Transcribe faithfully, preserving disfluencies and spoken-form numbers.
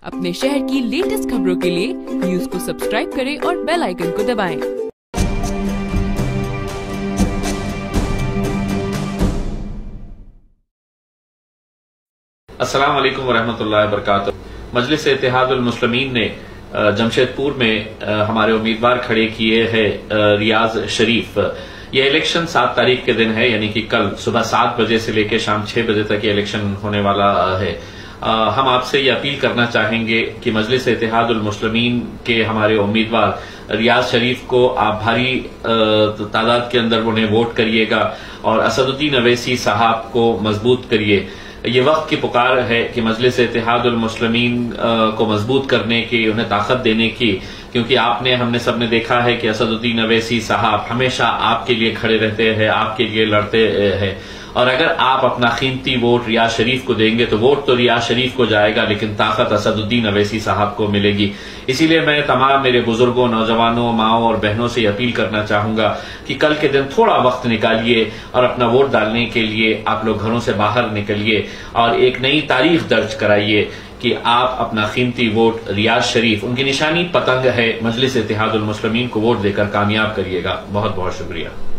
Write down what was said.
अपने शहर की लेटेस्ट खबरों के लिए न्यूज को सब्सक्राइब करें और बेल आइकन को दबाएं। अस्सलाम वालेकुम वरहमतुल्लाहि वबरकातुहू। मजलिस इत्तेहादुल मुस्लिमीन ने जमशेदपुर में हमारे उम्मीदवार खड़े किए हैं रियाज शरीफ। यह इलेक्शन सात तारीख के दिन है, यानी कि कल सुबह सात बजे से लेकर शाम छह बजे तक ये इलेक्शन होने वाला है। आ, हम आपसे ये अपील करना चाहेंगे कि मजलिस इत्तेहादुल मुस्लिमीन के हमारे उम्मीदवार रियाज शरीफ को आप भारी तादाद के अंदर उन्हें वोट करिएगा और असदुद्दीन अवैसी साहब को मजबूत करिए। ये वक्त की पुकार है कि मजलिस इत्तेहादुल मुस्लिमीन को मजबूत करने की, उन्हें ताकत देने की, क्योंकि आपने हमने सबने देखा है कि असदुद्दीन अवैसी साहब हमेशा आपके लिए खड़े रहते हैं, आपके लिए लड़ते हैं। और अगर आप अपना कीमती वोट रियाज शरीफ को देंगे तो वोट तो रियाज शरीफ को जाएगा, लेकिन ताकत असदुद्दीन अवैसी साहब को मिलेगी। इसीलिए मैं तमाम मेरे बुजुर्गों, नौजवानों, माओ और बहनों से अपील करना चाहूंगा कि कल के दिन थोड़ा वक्त निकालिए और अपना वोट डालने के लिए आप लोग घरों से बाहर निकलिए और एक नई तारीख दर्ज कराइए कि आप अपना कीमती वोट रियाज शरीफ, उनकी निशानी पतंग है, मजलिस इत्तेहादुल मुस्लिमीन को वोट देकर कामयाब करिएगा। बहुत बहुत शुक्रिया।